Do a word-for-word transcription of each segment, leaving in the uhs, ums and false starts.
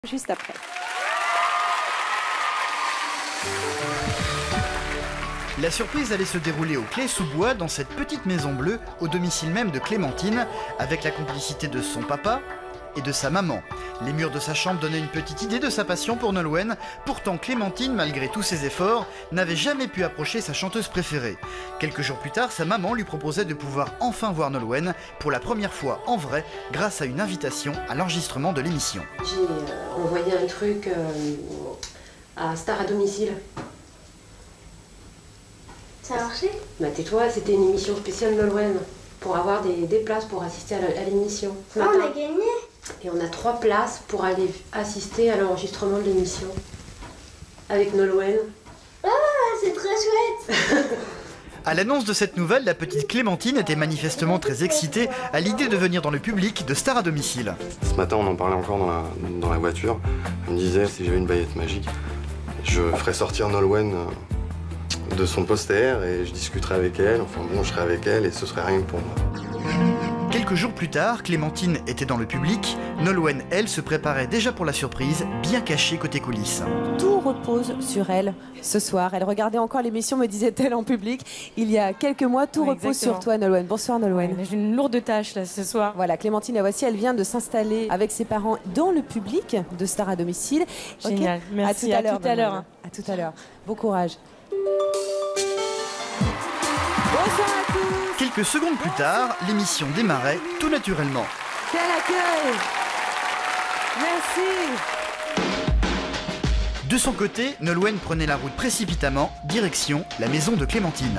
Juste après. La surprise allait se dérouler au Clé-sous-Bois, dans cette petite maison bleue, au domicile même de Clémentine, avec la complicité de son papa et de sa maman. Les murs de sa chambre donnaient une petite idée de sa passion pour Nolwenn. Pourtant, Clémentine, malgré tous ses efforts, n'avait jamais pu approcher sa chanteuse préférée. Quelques jours plus tard, sa maman lui proposait de pouvoir enfin voir Nolwenn, pour la première fois en vrai, grâce à une invitation à l'enregistrement de l'émission. J'ai euh, envoyé un truc euh, à Star à domicile. Ça a marché? Bah tais-toi, c'était une émission spéciale Nolwenn, pour avoir des, des places pour assister à l'émission. Oh, on a gagné! Et on a trois places pour aller assister à l'enregistrement de l'émission. Avec Nolwenn. Ah, c'est très chouette! À l'annonce de cette nouvelle, la petite Clémentine était manifestement très excitée à l'idée de venir dans le public de Star à domicile. Ce matin, on en parlait encore dans la, dans la voiture. Elle me disait, si j'avais une baguette magique, je ferais sortir Nolwenn de son poster et je discuterais avec elle. Enfin bon, je serais avec elle et ce serait rien que pour moi. Quelques jours plus tard, Clémentine était dans le public. Nolwenn, elle, se préparait déjà pour la surprise, bien cachée côté coulisses. Tout repose sur elle ce soir. Elle regardait encore l'émission, me disait-elle en public. Il y a quelques mois, tout Oui, repose exactement. sur toi, Nolwenn. Bonsoir, Nolwenn. Ouais, j'ai une lourde tâche là ce soir. Voilà, Clémentine, la voici. Elle vient de s'installer avec ses parents dans le public de Star à domicile. Génial. Ok. Merci. À tout à, À tout à l'heure. l'heure. À tout à l'heure. Bon courage. Bonsoir à tous. Quelques secondes plus tard, l'émission démarrait tout naturellement. Quel accueil! Merci! De son côté, Nolwenn prenait la route précipitamment, direction la maison de Clémentine.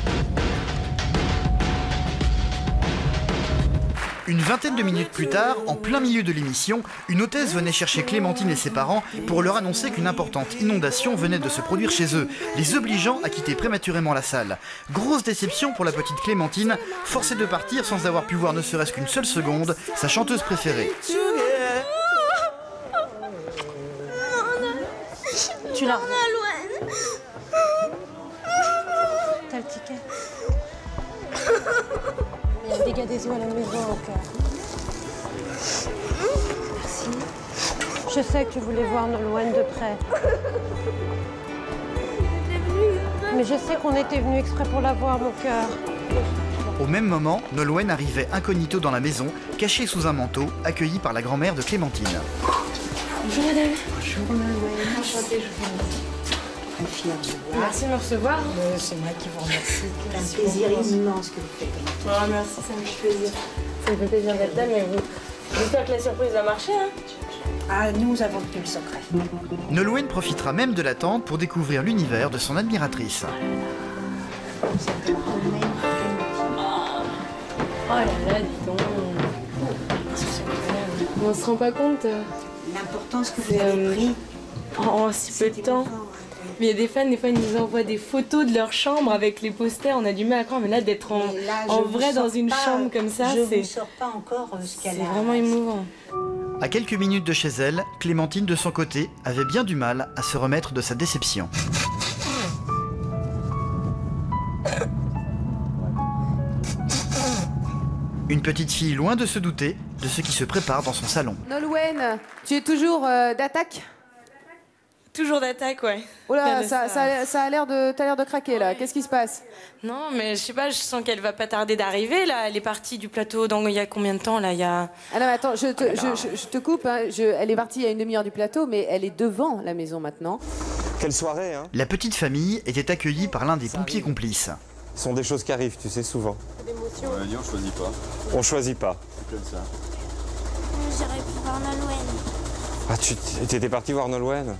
Une vingtaine de minutes plus tard, en plein milieu de l'émission, une hôtesse venait chercher Clémentine et ses parents pour leur annoncer qu'une importante inondation venait de se produire chez eux, les obligeant à quitter prématurément la salle. Grosse déception pour la petite Clémentine, forcée de partir sans avoir pu voir ne serait-ce qu'une seule seconde sa chanteuse préférée. Tu l'as. Nolwenn! T'as le ticket. Il y a des dégâts des eaux à la maison au cœur. Merci. Je sais que tu voulais voir Nolwenn de près. Mais je sais qu'on était venus exprès pour la voir, mon cœur. Au même moment, Nolwenn arrivait incognito dans la maison, cachée sous un manteau, accueillie par la grand-mère de Clémentine. Bonjour madame. Bonjour Nolwenn. Enchantée, je vous très fière de vous. Merci de me recevoir. C'est moi qui vous remercie. C'est un plaisir immense que vous faites. Oh, merci, ça me fait plaisir. Ça me fait plaisir d'être là, mais vous... J'espère que la surprise va marcher, hein. Ah, nous avons tenu le secret. Nolwenn profitera même de l'attente pour découvrir l'univers de son admiratrice. Oh là là, dis donc. On se rend pas compte euh, L'importance que vous C'est, avez euh, pris. en, en si peu de temps. Mais il y a des fans, des fois, ils nous envoient des photos de leur chambre avec les posters. On a du mal à croire, mais là, d'être en, Mais là, je en vous vrai sors dans une pas- chambre comme ça, je c'est vous sors pas encore euh, ce c'est qu'elle a. vraiment émouvant. À quelques minutes de chez elle, Clémentine, de son côté, avait bien du mal à se remettre de sa déception. Une petite fille loin de se douter de ce qui se prépare dans son salon. Nolwenn, tu es toujours euh, d'attaque? Toujours d'attaque, ouais. Oh là, Ouais, ça, ça- ça, ça a l'air de, t'as l'air de craquer là. Qu'est-ce qui se passe? Non, mais je sais pas, je sens qu'elle va pas tarder d'arriver, là. Elle est partie du plateau dans il y a combien de temps, là? Il y a... Ah non, mais attends, je te, je, je- je te coupe. Hein. Je- elle est partie il y a une demi-heure du plateau, mais elle est devant la maison maintenant. Quelle soirée, hein. La petite famille était accueillie par l'un des pompiers complices. Ce sont des choses qui arrivent, tu sais, souvent. On va dire, on choisit pas. On choisit pas. C'est comme ça. J'aurais pu voir Nolwenn. Ah, tu t'étais parti voir Nolwenn?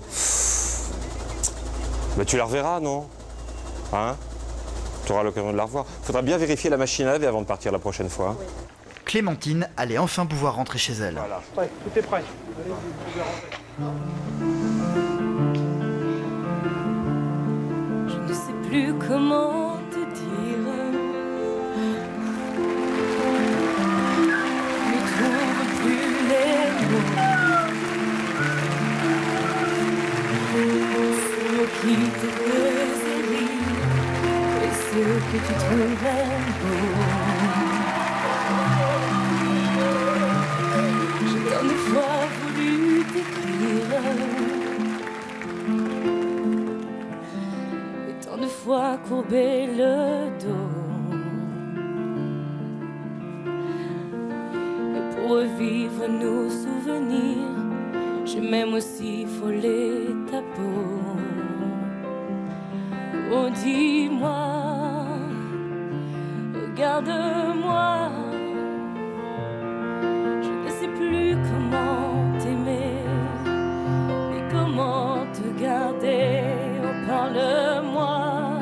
Bah, tu la reverras, non? Hein? Tu auras l'occasion de la revoir. Faudra bien vérifier la machine à laver avant de partir la prochaine fois. Clémentine allait enfin pouvoir rentrer chez elle. Voilà. Ouais, tout est prêt. Je ne sais plus comment te dire. Ne trouve plus les mots. Ces mots qui te faisaient rire et ceux que tu trouvais beaux. J'ai tant de fois voulu t'écrire. vois courber le dos. Et pour revivre nos souvenirs, j'ai même aussi frôlé ta peau. Oh dis-moi, regarde-moi, je ne sais plus comment t'aimer, mais comment te garder. Oh parle-moi,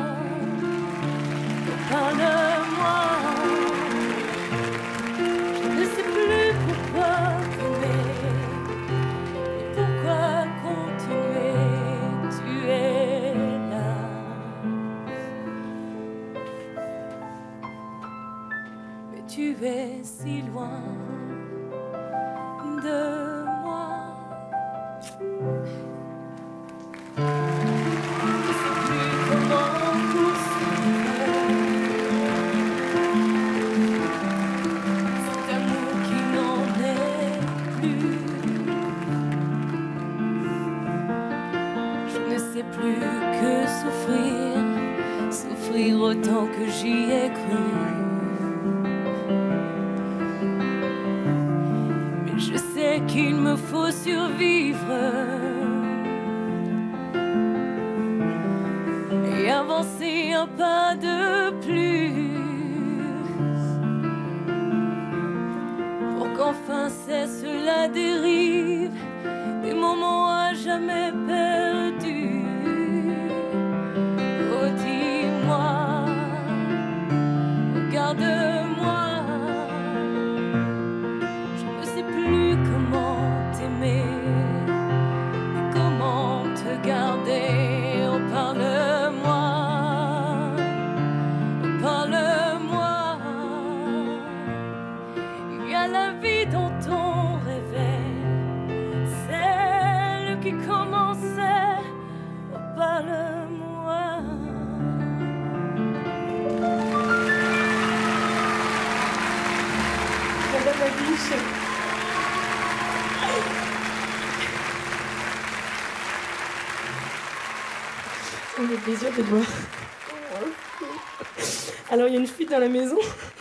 oh parle-moi, je ne sais plus pourquoi t'aimer, mais pourquoi continuer, tu es là. Mais tu es si loin de moi. Je ne sais plus comment poursuivre cet amour qui n'en est plus. Je ne sais plus que souffrir, souffrir autant que j'y ai cru. Mais je sais qu'il me faut survivre et avancer un pas de plus pour qu'enfin cesse la dérive des moments à jamais perdus. Oh dis-moi, regarde-moi, je ne sais plus comment t'aimer et comment te garder. Oh parle-moi, oh parle-moi, il y a la vie dont on rêvait, celle qui commençait. Oh parle-moi. Madame la biche. Ça me fait plaisir de te voir. Alors, il y a une fuite dans la maison.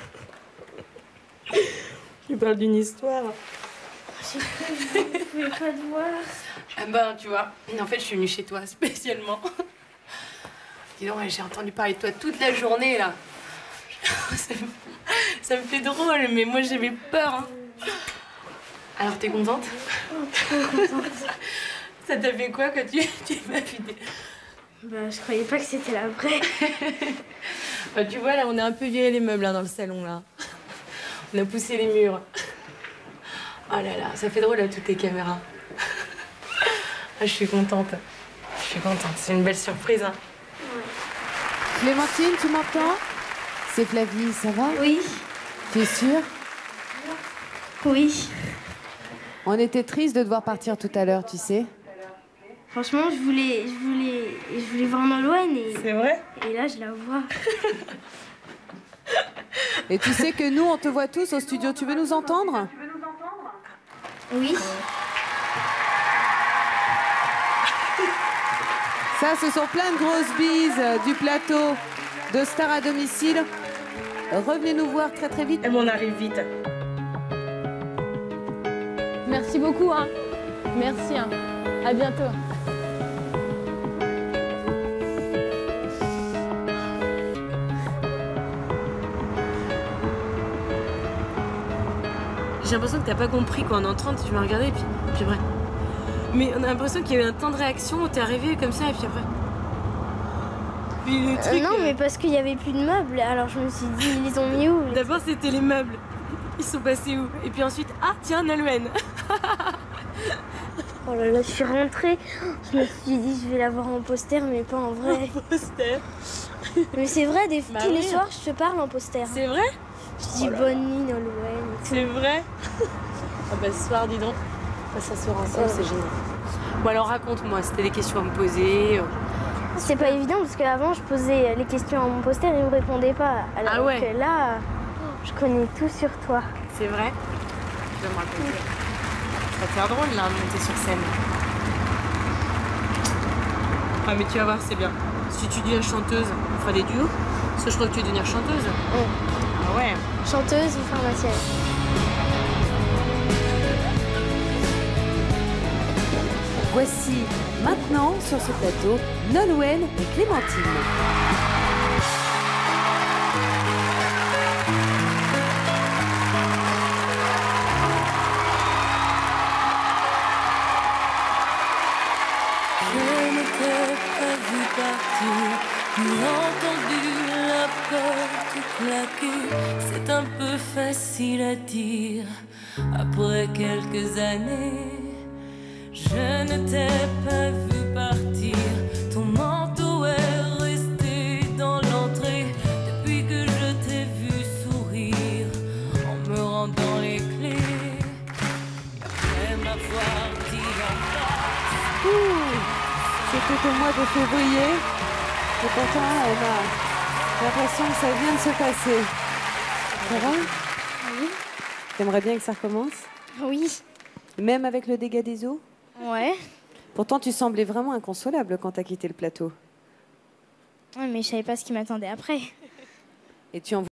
Tu parles d'une histoire. J'ai cru que je ne pouvais pas te voir. Ah ben, tu vois, en fait, je suis venue chez toi spécialement. Dis donc, j'ai entendu parler de toi toute la journée, là. Ça me, ça me fait drôle, mais moi, j'avais peur. Hein. Alors, t'es contente? Trop contente. Ça t'a fait quoi quand tu, tu m'as vidé? Bah, je croyais pas que c'était la vraie. Bah, tu vois, là, on a un peu viré les meubles là, dans le salon, là. On a poussé les murs. Oh là là, ça fait drôle, là, toutes les caméras. Ah, je suis contente. Je suis contente. C'est une belle surprise, hein. Ouais. Clémentine, tu m'entends? C'est Flavie, ça va? Oui. Tu es sûre? Oui. On était triste de devoir partir tout à l'heure, tu sais. Franchement, je voulais, je voulais, je voulais voir Nolwenn et... C'est vrai? Et là, je la vois. Et tu sais que nous, on te voit tous au studio. Tu veux nous entendre? Oui. Ça, ce sont plein de grosses bises du plateau de Star à domicile. Revenez nous voir très très vite. Et bon, on arrive vite. Merci beaucoup, hein. Merci, hein. À bientôt. J'ai l'impression que t'as pas compris quoi. En entrant, tu m'as regardé et puis, puis après. Mais on a l'impression qu'il y a eu un temps de réaction où t'es arrivé comme ça et puis après. Puis le Euh, truc, non, euh, mais parce qu'il y avait plus de meubles, alors je me suis dit, ils les ont mis où? D'abord, c'était les meubles. Ils sont passés où? Et puis ensuite, ah tiens, Nolwenn. Oh là là, je suis rentrée. Je me suis dit, je vais la voir en poster, mais pas en vrai. Poster. Mais c'est vrai, des... Bah tous les oui. soirs, je te parle en poster. C'est vrai? Je dis Oh là bonne nuit, Nolwenn. et tout. C'est vrai? Ah bah ce soir, dis donc, on va s'asseoir ensemble, c'est génial. Bon alors raconte-moi, c'était des questions à me poser. euh, C'est pas évident parce qu'avant, je posais les questions à mon poster et il me répondait pas. Alors Ah ouais. que là, je connais tout sur toi. C'est vrai? Tu vas me raconter. Ça va te faire drôle là, de monter sur scène. Ah mais tu vas voir, c'est bien. Si tu deviens chanteuse, on fera des duos. Parce que je crois que tu veux devenir chanteuse. Oh. Ah ouais. Chanteuse ou pharmacienne? Voici maintenant sur ce plateau Nolwenn et Clémentine. Je ne t'ai pas vu partir, ni entendu la porte claquer. C'est un peu facile à dire après quelques années. Je ne t'ai pas vu partir, ton manteau est resté dans l'entrée depuis que je t'ai vu sourire en me rendant les clés. Après m'avoir dit en face. Ouh, c'était au mois de février et pourtant on a l'impression que ça vient de se passer. Ça va? Oui. T'aimerais bien que ça recommence? Oui. Même avec le dégât des eaux? Ouais. Pourtant, tu semblais vraiment inconsolable quand t'as quitté le plateau. Ouais, mais je savais pas ce qui m'attendait après. Et tu en